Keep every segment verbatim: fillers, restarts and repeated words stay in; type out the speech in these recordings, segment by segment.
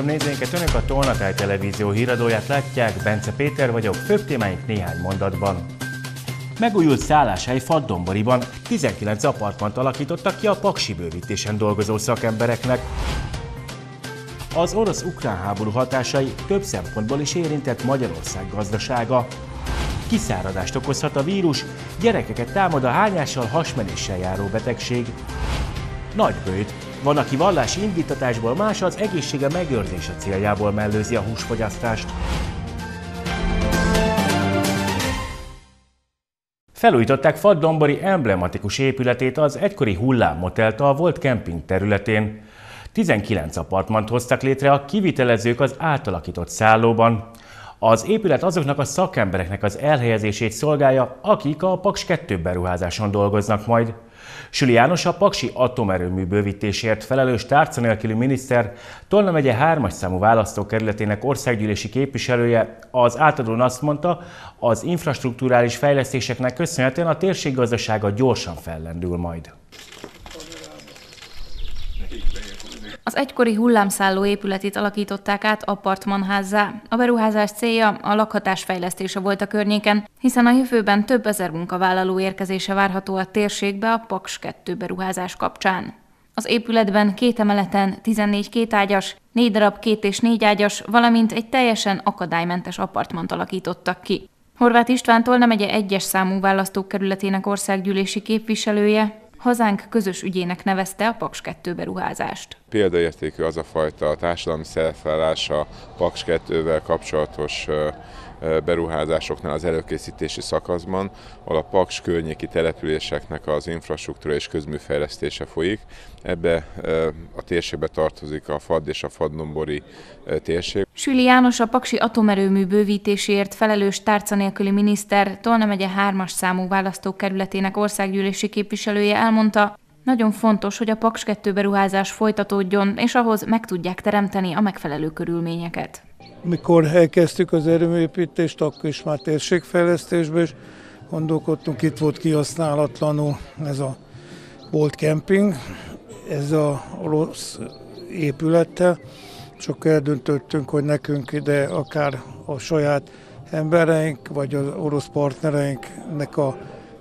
nézőinket, Önök a Tolnatáj Televízió híradóját látják, Bence Péter vagyok, főbb témáink néhány mondatban. Megújult szálláshely Faddonboriban, tizenkilenc apartmant alakítottak ki a paksi bővítésen dolgozó szakembereknek. Az orosz-ukrán háború hatásai több szempontból is érintett Magyarország gazdasága. Kiszáradást okozhat a vírus, gyerekeket támad a hányással, hasmenéssel járó betegség. Nagybőjt. Van, aki vallási indítatásból, más az egészsége megőrzése céljából mellőzi a húsfogyasztást. Felújították Faddonbori emblematikus épületét, az egykori Hullám Motelt a volt kemping területén. tizenkilenc apartmant hoztak létre a kivitelezők az átalakított szállóban. Az épület azoknak a szakembereknek az elhelyezését szolgálja, akik a Paks kettő beruházáson dolgoznak majd. Süli János, a paksi atomerőmű bővítésért felelős tárca nélküli miniszter, Tolna megye hármas számú választókerületének országgyűlési képviselője az átadón azt mondta, az infrastrukturális fejlesztéseknek köszönhetően a térség gazdasága gyorsan fellendül majd. Az egykori hullámszálló épületét alakították át apartmanházzá. A beruházás célja a lakhatás fejlesztése volt a környéken, hiszen a jövőben több ezer munkavállaló érkezése várható a térségbe a Paks kettő beruházás kapcsán. Az épületben két emeleten tizennégy kétágyas, négy darab két és négy ágyas, valamint egy teljesen akadálymentes apartmant alakítottak ki. Horváth István Tolna megye egyes számú választókerületének országgyűlési képviselője hazánk közös ügyének nevezte a Paks kettő beruházást. Példaértékű az a fajta társadalmi szerepvállalás a Paks kettővel kapcsolatos beruházásoknál az előkészítési szakaszban, ahol a Paks környéki településeknek az infrastruktúra és közműfejlesztése folyik. Ebbe a térségbe tartozik a Fadd és a Faddonbori térség. Süli János, a paksi atomerőmű bővítéséért felelős tárca nélküli miniszter, Tolna megye hármas számú választókerületének országgyűlési képviselője elmondta, nagyon fontos, hogy a Paks kettő beruházás folytatódjon, és ahhoz meg tudják teremteni a megfelelő körülményeket. Mikor elkezdtük az erőműépítést, akkor is már térségfejlesztésben is gondolkodtunk, itt volt kihasználatlanul ez a volt kemping, ez a orosz épülettel, és akkor eldöntöttünk, hogy nekünk ide akár a saját embereink, vagy az orosz partnereinknek a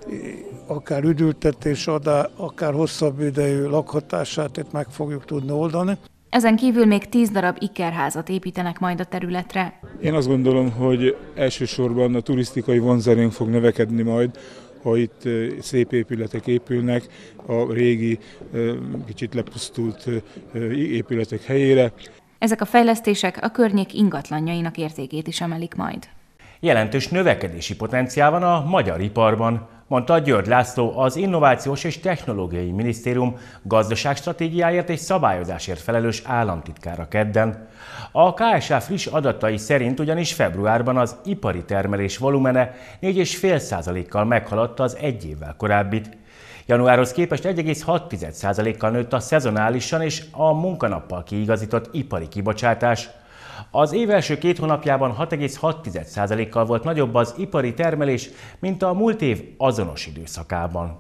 akár üdültetés adá, akár hosszabb idejű lakhatását itt meg fogjuk tudni oldani. Ezen kívül még tíz darab ikerházat építenek majd a területre. Én azt gondolom, hogy elsősorban a turisztikai vonzerőnk fog növekedni majd, ha itt szép épületek épülnek a régi, kicsit lepusztult épületek helyére. Ezek a fejlesztések a környék ingatlanjainak értékét is emelik majd. Jelentős növekedési potenciál van a magyar iparban, mondta György László, az Innovációs és Technológiai Minisztérium gazdaságstratégiáért és szabályozásért felelős államtitkára kedden. A ká es há friss adatai szerint ugyanis februárban az ipari termelés volumene négy egész öt százalékkal meghaladta az egy évvel korábbit. Januárhoz képest egy egész hat százalékkal nőtt a szezonálisan és a munkanappal kiigazított ipari kibocsátás. Az év első két hónapjában hat egész hat százalékkal volt nagyobb az ipari termelés, mint a múlt év azonos időszakában.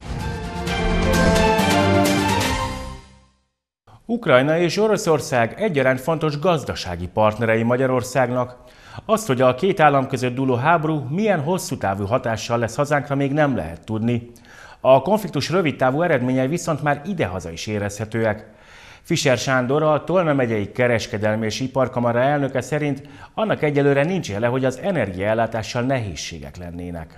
Ukrajna és Oroszország egyaránt fontos gazdasági partnerei Magyarországnak. Azt, hogy a két állam között dúló háború milyen hosszú távú hatással lesz hazánkra, még nem lehet tudni. A konfliktus rövidtávú eredményei viszont már idehaza is érezhetőek. Fischer Sándor, a Tolna megyei Kereskedelmi és Iparkamara elnöke szerint annak egyelőre nincs jele, hogy az energiaellátással nehézségek lennének.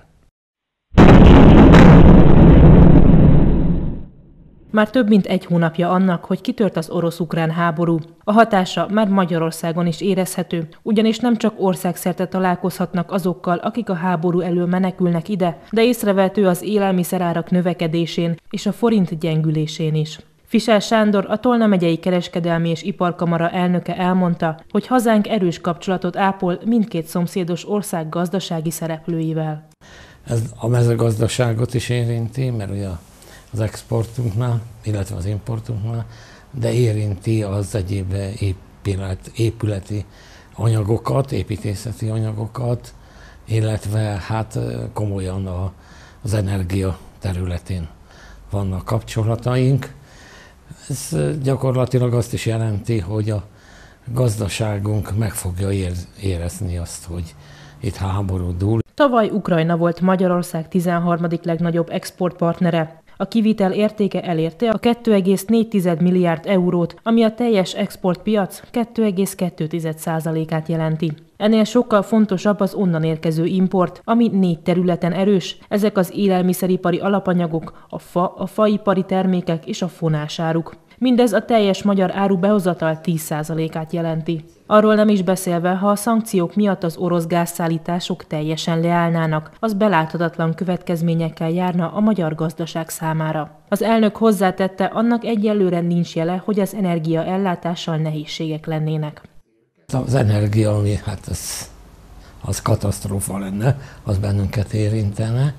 Már több mint egy hónapja annak, hogy kitört az orosz-ukrán háború. A hatása már Magyarországon is érezhető, ugyanis nem csak országszerte találkozhatnak azokkal, akik a háború elől menekülnek ide, de észrevehető az élelmiszerárak növekedésén és a forint gyengülésén is. Fischer Sándor, a Tolna megyei Kereskedelmi és Iparkamara elnöke elmondta, hogy hazánk erős kapcsolatot ápol mindkét szomszédos ország gazdasági szereplőivel. Ez a mezőgazdaságot is érinti, mert ugye az exportunknál, illetve az importunknál, de érinti az egyéb épület, épületi anyagokat, építészeti anyagokat, illetve hát komolyan a, az energia területén vannak kapcsolataink. Ez gyakorlatilag azt is jelenti, hogy a gazdaságunk meg fogja érezni azt, hogy itt háború dúl. Tavaly Ukrajna volt Magyarország tizenharmadik legnagyobb exportpartnere. A kivitel értéke elérte a két egész négy milliárd eurót, ami a teljes exportpiac két egész kettő százalékát jelenti. Ennél sokkal fontosabb az onnan érkező import, ami négy területen erős. Ezek az élelmiszeripari alapanyagok, a fa, a faipari termékek és a fonásáruk. Mindez a teljes magyar árubehozatal tíz százalékát jelenti. Arról nem is beszélve, ha a szankciók miatt az orosz gázszállítások teljesen leállnának, az beláthatatlan következményekkel járna a magyar gazdaság számára. Az elnök hozzátette, annak egyelőre nincs jele, hogy az energiaellátással nehézségek lennének. Az energia, ami hát az, az katasztrófa lenne, az bennünket érintene.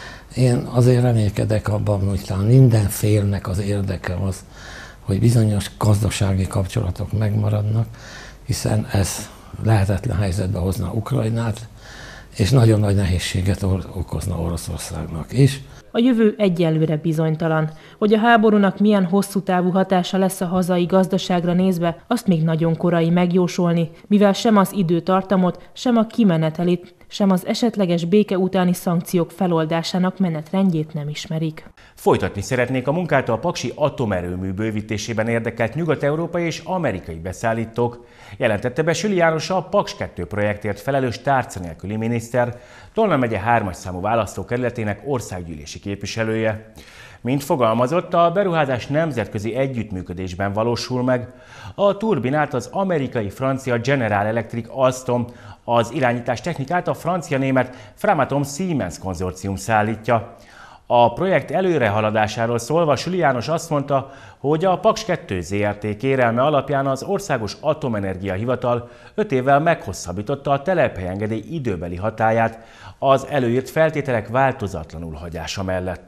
Én azért reménykedek abban, hogy talán minden félnek az érdeke az, hogy bizonyos gazdasági kapcsolatok megmaradnak, hiszen ez lehetetlen helyzetbe hozna Ukrajnát, és nagyon nagy nehézséget okozna Oroszországnak is. A jövő egyelőre bizonytalan. Hogy a háborúnak milyen hosszú távú hatása lesz a hazai gazdaságra nézve, azt még nagyon korai megjósolni, mivel sem az időtartamot, sem a kimenetelit, sem az esetleges béke utáni szankciók feloldásának menetrendjét nem ismerik. Folytatni szeretnék a munkát a paksi atomerőmű bővítésében érdekelt nyugat-európai és amerikai beszállítók, jelentette be Süli János, a Paks kettő projektért felelős tárca nélküli miniszter, Tolna megye hármas számú választókerületének országgyűlési képviselője. Mint fogalmazott, a beruházás nemzetközi együttműködésben valósul meg. A turbinát az amerikai-francia General Electric Alstom, az irányítás technikát a francia-német Framatome Siemens konzorcium szállítja. A projekt előrehaladásáról szólva Süli János azt mondta, hogy a Paks kettő Zrt. Kérelme alapján az Országos Atomenergia Hivatal öt évvel meghosszabbította a telephelyengedély időbeli hatályát az előírt feltételek változatlanul hagyása mellett.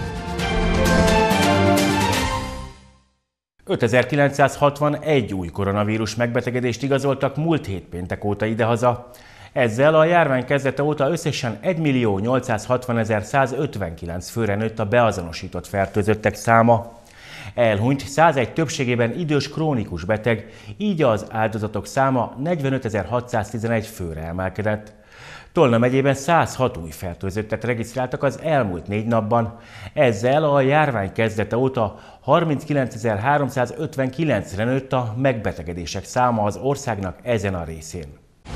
ötezer-kilencszázhatvanegy új koronavírus megbetegedést igazoltak múlt hét péntek óta idehaza. Ezzel a járvány kezdete óta összesen egymillió nyolcszázhatvanezer-százötvenkilenc főre nőtt a beazonosított fertőzöttek száma. Elhunyt százegy többségében idős krónikus beteg, így az áldozatok száma negyvenötezer-hatszáztizenegy főre emelkedett. Tolna megyében száz hat új fertőzöttet regisztráltak az elmúlt négy napban. Ezzel a járvány kezdete óta harminckilencezer-háromszázötvenkilencre nőtt a megbetegedések száma az országnak ezen a részén.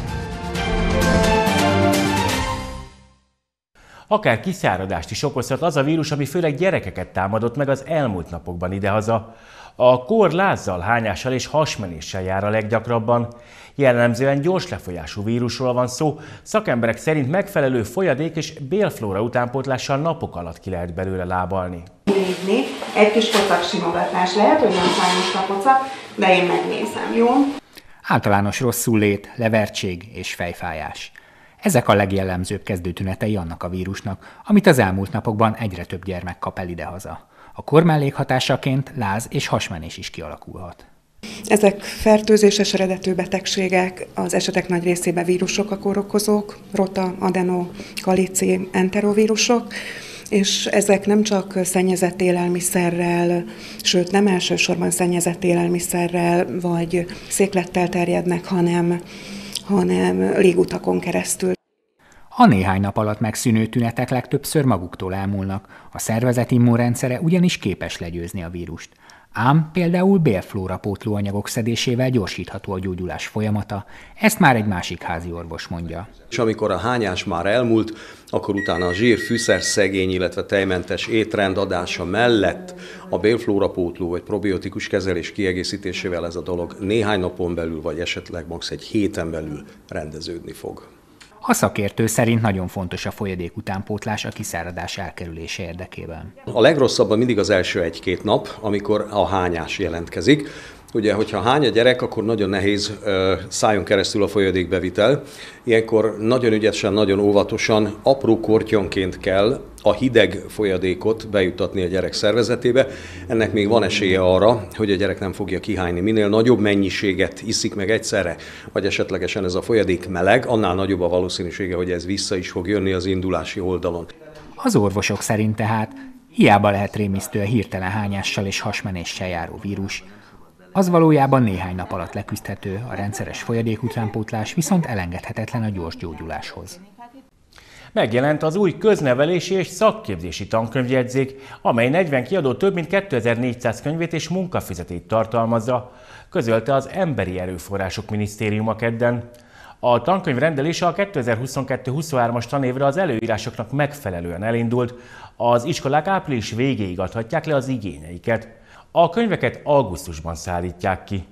Akár kiszáradást is okozhat az a vírus, ami főleg gyerekeket támadott meg az elmúlt napokban idehaza. A kór lázzal, hányással és hasmenéssel jár a leggyakrabban. Jellemzően gyors lefolyású vírusról van szó, szakemberek szerint megfelelő folyadék és bélflóra utánpótlással napok alatt ki lehet belőle lábalni. Nézni, egy kis pocak simogatás lehet, hogy nem számos a pocak, de én megnézem, jó? Általános rosszullét, levertség és fejfájás. Ezek a legjellemzőbb kezdőtünetei annak a vírusnak, amit az elmúlt napokban egyre több gyermek kap el idehaza. A kór mellékhatásaként láz és hasmenés is kialakulhat. Ezek fertőzéses eredetű betegségek, az esetek nagy részében vírusok a kórokozók, rota, adeno, kalici, enterovírusok, és ezek nem csak szennyezett élelmiszerrel, sőt nem elsősorban szennyezett élelmiszerrel vagy széklettel terjednek, hanem, hanem légutakon keresztül. A néhány nap alatt megszűnő tünetek legtöbbször maguktól elmúlnak, a szervezet immunrendszere ugyanis képes legyőzni a vírust. Ám például bélflóra pótlóanyagok szedésével gyorsítható a gyógyulás folyamata, ezt már egy másik házi orvos mondja. És amikor a hányás már elmúlt, akkor utána a zsír, fűszer szegény, illetve tejmentes étrend adása mellett a bélflóra pótló vagy probiotikus kezelés kiegészítésével ez a dolog néhány napon belül, vagy esetleg max. Egy héten belül rendeződni fog. A szakértő szerint nagyon fontos a folyadék utánpótlás a kiszáradás elkerülése érdekében. A legrosszabban mindig az első egy-két nap, amikor a hányás jelentkezik. Ugye, hogyha hány a gyerek, akkor nagyon nehéz szájon keresztül a folyadékbevitel. Ilyenkor nagyon ügyesen, nagyon óvatosan, apró kortyonként kell a hideg folyadékot bejuttatni a gyerek szervezetébe. Ennek még van esélye arra, hogy a gyerek nem fogja kihányni. Minél nagyobb mennyiséget iszik meg egyszerre, vagy esetlegesen ez a folyadék meleg, annál nagyobb a valószínűsége, hogy ez vissza is fog jönni az indulási oldalon. Az orvosok szerint tehát hiába lehet rémisztő a hirtelen hányással és hasmenéssel járó vírus. Az valójában néhány nap alatt leküzdhető, a rendszeres folyadék utánpótlás viszont elengedhetetlen a gyors gyógyuláshoz. Megjelent az új köznevelési és szakképzési tankönyvjegyzék, amely negyven kiadó több mint kétezer-négyszáz könyvét és munkafüzetét tartalmazza, közölte az Emberi Erőforrások Minisztériuma kedden. A tankönyv rendelése a kétezer-huszonkettő-huszonhármas tanévre az előírásoknak megfelelően elindult, az iskolák április végéig adhatják le az igényeiket. A könyveket augusztusban szállítják ki.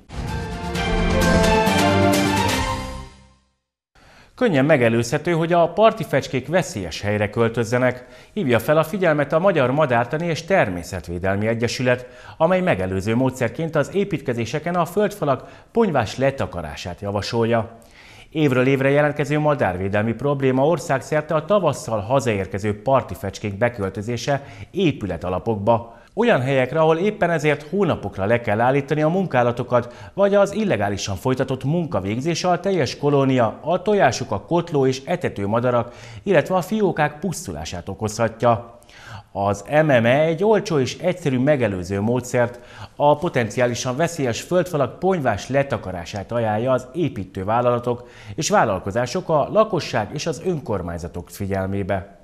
Könnyen megelőzhető, hogy a parti fecskék veszélyes helyre költözzenek, hívja fel a figyelmet a Magyar Madártani és Természetvédelmi Egyesület, amely megelőző módszerként az építkezéseken a földfalak ponyvás letakarását javasolja. Évről évre jelentkező madárvédelmi probléma országszerte a tavasszal hazaérkező parti fecskék beköltözése épületalapokba. Olyan helyekre, ahol éppen ezért hónapokra le kell állítani a munkálatokat, vagy az illegálisan folytatott munkavégzés a teljes kolónia, a tojások, a kotló és etető madarak, illetve a fiókák pusztulását okozhatja. Az em em e egy olcsó és egyszerű megelőző módszert, a potenciálisan veszélyes földfalak ponyvás letakarását ajánlja az építővállalatok és vállalkozások, a lakosság és az önkormányzatok figyelmébe.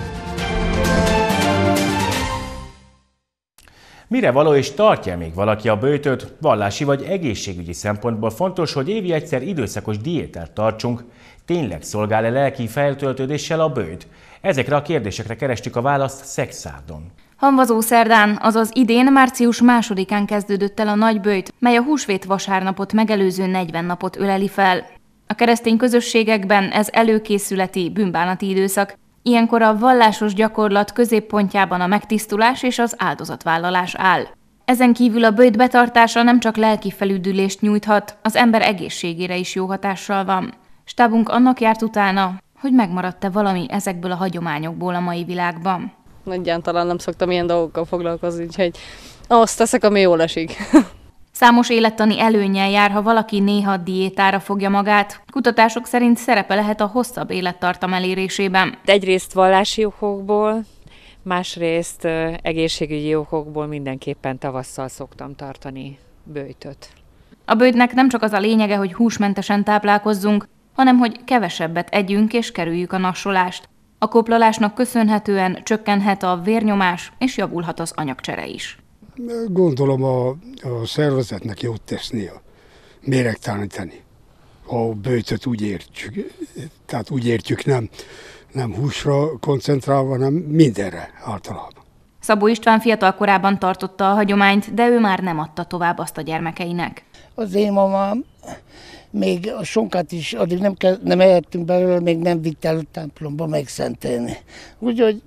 Mire való és tartja még valaki a böjtöt? Vallási vagy egészségügyi szempontból fontos, hogy évi egyszer időszakos diétát tartsunk. Tényleg szolgál-e lelki feltöltődéssel a böjt? Ezekre a kérdésekre kerestük a választ Szexárdon. Hamvazó szerdán, azaz idén március másodikán kezdődött el a nagyböjt, mely a húsvét vasárnapot megelőző negyven napot öleli fel. A keresztény közösségekben ez előkészületi, bűnbánati időszak. Ilyenkor a vallásos gyakorlat középpontjában a megtisztulás és az áldozatvállalás áll. Ezen kívül a böjt betartása nem csak lelki felüdülést nyújthat, az ember egészségére is jó hatással van. Stábunk annak járt utána, hogy megmaradt-e valami ezekből a hagyományokból a mai világban. Egyáltalán nem szoktam ilyen dolgokkal foglalkozni, úgyhogy azt teszek, ami jól esik. Számos élettani előnnyel jár, ha valaki néha diétára fogja magát. Kutatások szerint szerepe lehet a hosszabb élettartam elérésében. Egyrészt vallási okokból, másrészt egészségügyi okokból mindenképpen tavasszal szoktam tartani böjtöt. A böjtnek nem csak az a lényege, hogy húsmentesen táplálkozzunk, hanem hogy kevesebbet együnk és kerüljük a nassolást. A koplalásnak köszönhetően csökkenhet a vérnyomás és javulhat az anyagcsere is. Gondolom a, a szervezetnek jót tesznie, méregteleníteni. A böjtöt úgy értjük, tehát úgy értjük, nem, nem húsra koncentrálva, hanem mindenre általában. Szabó István fiatal korában tartotta a hagyományt, de ő már nem adta tovább azt a gyermekeinek. Az én mamám még a sonkát is addig nem, kell, nem ehettünk belőle, még nem vitt el a templomba megszentelni. Úgyhogy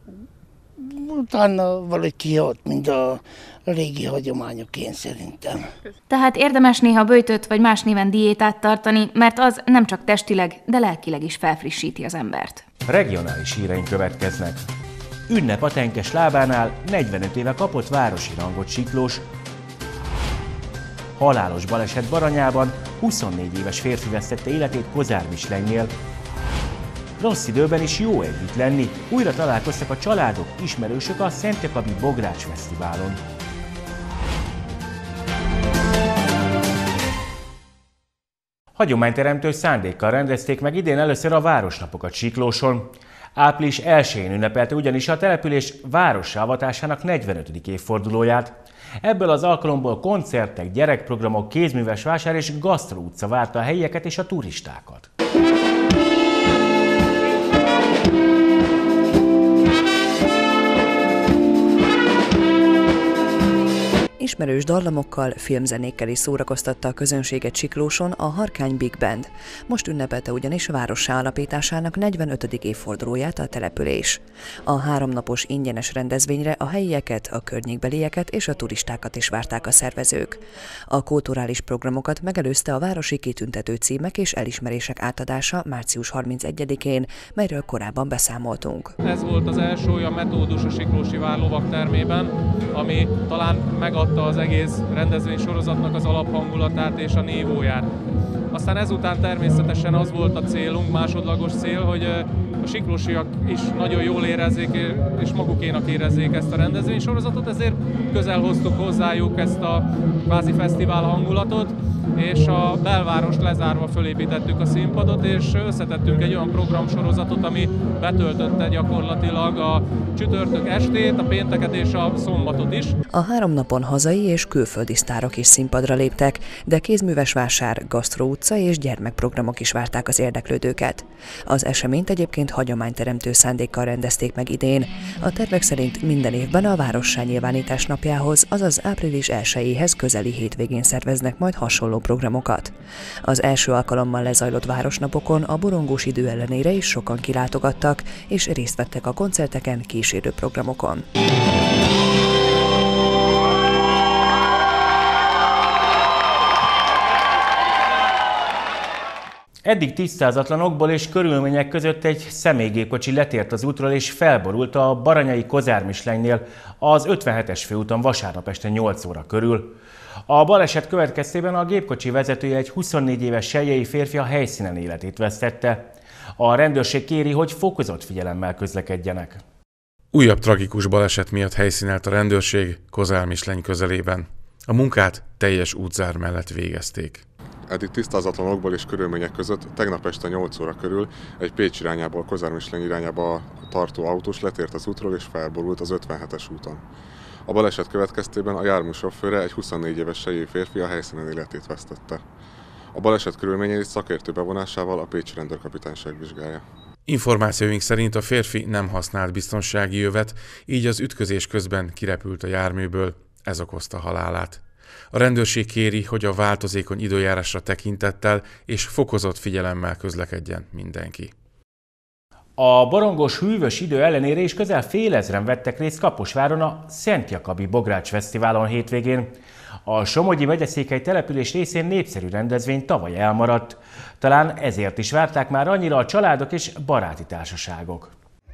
utána valahogy kihat, mint a régi hagyományok, én szerintem. Tehát érdemes néha böjtöt vagy más néven diétát tartani, mert az nem csak testileg, de lelkileg is felfrissíti az embert. Regionális híreink következnek. Ünnep a tenkes lábánál, negyvenöt éve kapott városi rangot siklós. Halálos baleset Baranyában, huszonnégy éves férfi vesztette életét Kozármislennyél. Rossz időben is jó együtt lenni, újra találkoztak a családok, ismerősök a Szentekabi Bogrács Fesztiválon. Hagyományteremtő szándékkal rendezték meg idén először a Városnapokat Siklóson. április elsején ünnepelte ugyanis a település várossá avatásának negyvenötödik évfordulóját. Ebből az alkalomból koncertek, gyerekprogramok, kézműves vásár és gasztró utca várta a helyieket és a turistákat. Ismerős dallamokkal, filmzenékkel is szórakoztatta a közönséget Siklóson a Harkány Big Band. Most ünnepelte ugyanis várossá alapításának negyvenötödik évfordulóját a település. A háromnapos ingyenes rendezvényre a helyieket, a környékbelieket és a turistákat is várták a szervezők. A kulturális programokat megelőzte a városi kitüntető címek és elismerések átadása március harmincegyedikén, melyről korábban beszámoltunk. Ez volt az első olyan metódus a Siklósi Vár lovagtermében, ami talán megadta az egész rendezvény sorozatnak az alaphangulatát és a nívóját. Aztán ezután természetesen az volt a célunk, másodlagos cél, hogy a siklósiak is nagyon jól érezzék, és magukénak érezzék ezt a rendezvénysorozatot, ezért közel hoztuk hozzájuk ezt a kvázi fesztivál hangulatot, és a belvárost lezárva fölépítettük a színpadot, és összetettünk egy olyan programsorozatot, ami betöltötte gyakorlatilag a csütörtök estét, a pénteket és a szombatot is. A három napon hazai és külföldi sztárok is színpadra léptek, de kézművesvásár, gasztró utca és gyermekprogramok is várták az érdeklődőket. Az eseményt egyébként hagyományteremtő szándékkal rendezték meg idén. A tervek szerint minden évben a várossá nyilvánítás napjához, azaz április elsejéhez közeli hétvégén szerveznek majd hasonló programokat. Az első alkalommal lezajlott városnapokon a borongós idő ellenére is sokan kilátogattak, és részt vettek a koncerteken, kísérő programokon. Eddig tisztázatlan okból és körülmények között egy személygépkocsi letért az útról és felborult a Baranyai Kozár-Mislegynél az ötvenhetes főúton vasárnap este nyolc óra körül. A baleset következtében a gépkocsi vezetője, egy huszonnégy éves seljei férfi a helyszínen életét vesztette. A rendőrség kéri, hogy fokozott figyelemmel közlekedjenek. Újabb tragikus baleset miatt helyszínelt a rendőrség Kozár-Misleny közelében. A munkát teljes útzár mellett végezték. Eddig tisztázatlan okból és körülmények között tegnap este nyolc óra körül egy Pécs irányából Kozár-Misleny irányába tartó autós letért az útról és felborult az ötvenhetes úton. A baleset következtében a jármű sofőre, egy huszonnégy éves seljei férfi a helyszínen életét vesztette. A baleset körülményeit szakértő bevonásával a pécsi rendőrkapitányság vizsgálja. Információink szerint a férfi nem használt biztonsági jövet, így az ütközés közben kirepült a járműből, ez okozta halálát. A rendőrség kéri, hogy a változékony időjárásra tekintettel és fokozott figyelemmel közlekedjen mindenki. A borongos hűvös idő ellenére is közel félezren vettek részt Kaposváron a Szent Jakabi Bogrács Fesztiválon hétvégén. A Somogyi megyeszékhely település részén népszerű rendezvény tavaly elmaradt. Talán ezért is várták már annyira a családok és baráti társaságok.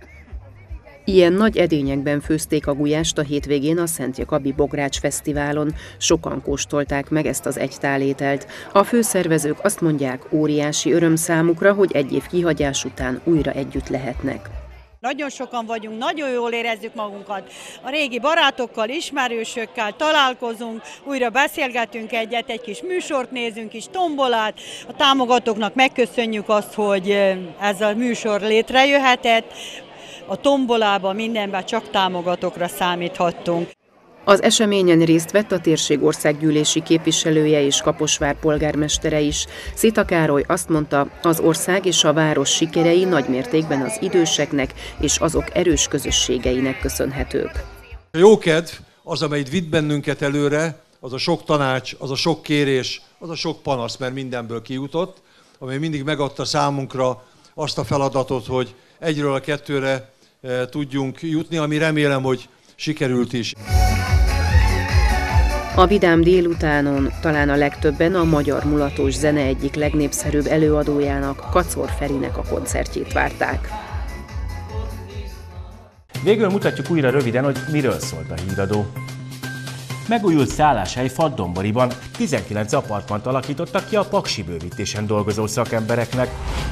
Ilyen nagy edényekben főzték a gulyást a hétvégén a Szent Jakabi Bogrács Fesztiválon. Sokan kóstolták meg ezt az egy tál ételt. A főszervezők azt mondják, óriási öröm számukra, hogy egy év kihagyás után újra együtt lehetnek. Nagyon sokan vagyunk, nagyon jól érezzük magunkat. A régi barátokkal, ismerősökkel találkozunk, újra beszélgetünk egyet, egy kis műsort nézünk, kis tombolát. A támogatóknak megköszönjük azt, hogy ez a műsor létrejöhetett. A tombolában, mindenben csak támogatókra számíthattunk. Az eseményen részt vett a térség országgyűlési képviselője és Kaposvár polgármestere is. Szita Károly azt mondta, az ország és a város sikerei nagymértékben az időseknek és azok erős közösségeinek köszönhetők. A jókedv az, amely vitt bennünket előre, az a sok tanács, az a sok kérés, az a sok panasz, mert mindenből kijutott, amely mindig megadta számunkra azt a feladatot, hogy egyről a kettőre e, tudjunk jutni, ami remélem, hogy sikerült is. A vidám délutánon talán a legtöbben a magyar mulatos zene egyik legnépszerűbb előadójának, Kacor Ferinek a koncertjét várták. Végül mutatjuk újra röviden, hogy miről szólt a híradó. Megújult szálláshely Faddonboriban, tizenkilenc apartmant alakítottak ki a paksi bővítésen dolgozó szakembereknek.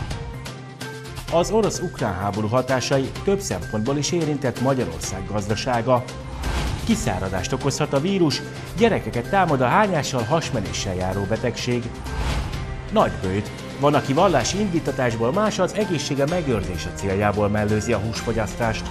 Az orosz-ukrán háború hatásai több szempontból is érintett Magyarország gazdasága. Kiszáradást okozhat a vírus, gyerekeket támad a hányással, hasmenéssel járó betegség. Nagybőjt. Van, aki vallási indítatásból, más az egészsége megőrzése céljából mellőzi a húsfogyasztást.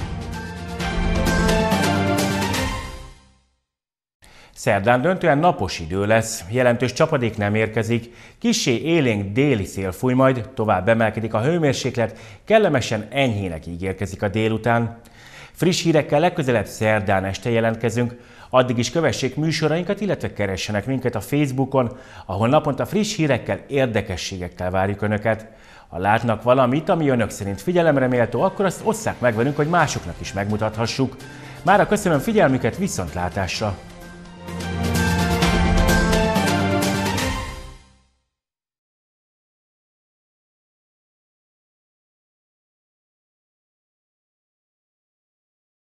Szerdán döntően napos idő lesz, jelentős csapadék nem érkezik, kissé élénk déli szél fúj, majd tovább emelkedik a hőmérséklet, kellemesen enyhének ígérkezik a délután. Friss hírekkel legközelebb szerdán este jelentkezünk, addig is kövessék műsorainkat, illetve keressenek minket a Facebookon, ahol naponta friss hírekkel, érdekességekkel várjuk Önöket. Ha látnak valamit, ami Önök szerint figyelemre méltó, akkor azt osszák meg velünk, hogy másoknak is megmutathassuk. Mára köszönöm figyelmüket, viszontlátásra!